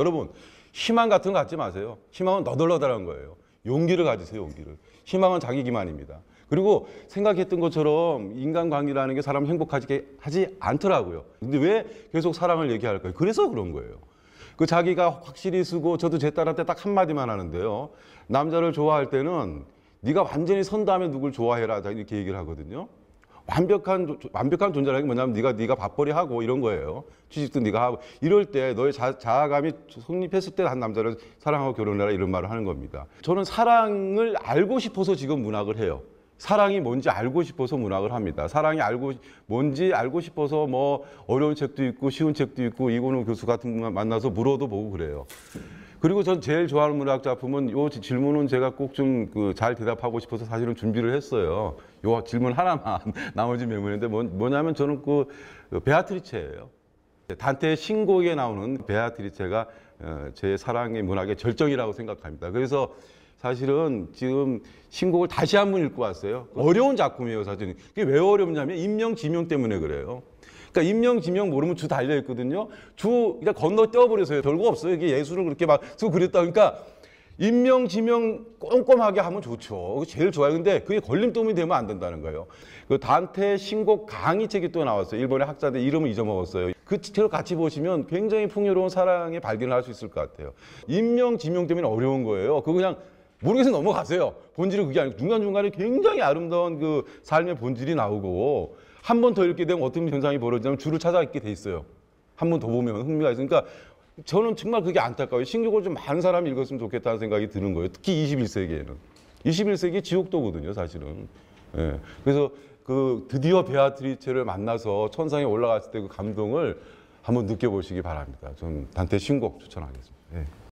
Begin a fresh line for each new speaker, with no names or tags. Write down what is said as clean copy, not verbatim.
여러분 희망 같은 거 갖지 마세요. 희망은 너덜너덜한 거예요. 용기를 가지세요. 용기를. 희망은 자기 기만입니다. 그리고 생각했던 것처럼 인간관계라는 게 사람 행복하게 하지 않더라고요. 근데 왜 계속 사랑을 얘기할까요? 그래서 그런 거예요. 그 자기가 확실히 쓰고 저도 제 딸한테 딱 한마디만 하는데요. 남자를 좋아할 때는 네가 완전히 선 다음에 누굴 좋아해라 이렇게 얘기를 하거든요. 완벽한 존재라는 게 뭐냐면 네가 밥벌이 하고 이런 거예요. 취직도 네가 하고 이럴 때 너의 자아감이 성립했을 때 한 남자를 사랑하고 결혼해라 이런 말을 하는 겁니다. 저는 사랑을 알고 싶어서 지금 문학을 해요. 사랑이 뭔지 알고 싶어서 문학을 합니다. 사랑이 뭔지 알고 싶어서 뭐 어려운 책도 있고 쉬운 책도 있고 이건우 교수 같은 분 만나서 물어도 보고 그래요. 그리고 전 제일 좋아하는 문학 작품은 이 질문은 제가 꼭 좀 잘 대답하고 싶어서 사실은 준비를 했어요. 요 질문 하나만 나머지 메모인데 뭐냐면 저는 그 베아트리체예요. 단테의 신곡에 나오는 베아트리체가 제 사랑의 문학의 절정이라고 생각합니다. 그래서 사실은 지금 신곡을 다시 한번 읽고 왔어요. 어려운 작품이에요, 사실은. 그게 왜 어렵냐면 인명, 지명 때문에 그래요. 그러니까 인명, 지명 모르면 주 달려 있거든요. 그러니까 건너 떼어버려서요. 별거 없어요. 이게 예술을 그렇게 막 쓰고 그랬다. 그러니까 인명, 지명 꼼꼼하게 하면 좋죠. 그게 제일 좋아요. 근데 그게 걸림돌이 되면 안 된다는 거예요. 그 단테 신곡 강의책이 또 나왔어요. 일본의 학자들 이름을 잊어먹었어요. 그 책을 같이 보시면 굉장히 풍요로운 사랑의 발견을 할 수 있을 것 같아요. 인명, 지명 때문에 어려운 거예요. 그거 그냥 모르겠어 넘어가세요. 본질은 그게 아니고 중간중간에 굉장히 아름다운 그 삶의 본질이 나오고 한 번 더 읽게 되면 어떤 현상이 벌어지냐면 줄을 찾아 읽게 돼 있어요. 한 번 더 보면 흥미가 있으니까 저는 정말 그게 안타까워요. 신곡을 좀 많은 사람이 읽었으면 좋겠다는 생각이 드는 거예요. 특히 21세기에는. 21세기 지옥도거든요, 사실은. 예. 그래서 드디어 베아트리체를 만나서 천상에 올라갔을 때 그 감동을 한번 느껴보시기 바랍니다. 저는 단테 신곡 추천하겠습니다. 예.